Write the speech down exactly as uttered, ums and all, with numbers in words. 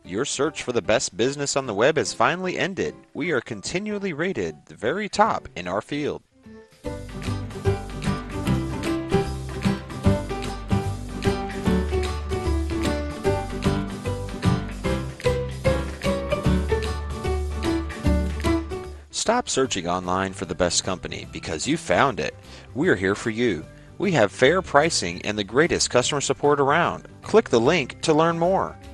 Your search for the best business on the web has finally ended. We are continually rated the very top in our field. Stop searching online for the best company because you found it. We are here for you. We have fair pricing and the greatest customer support around. Click the link to learn more.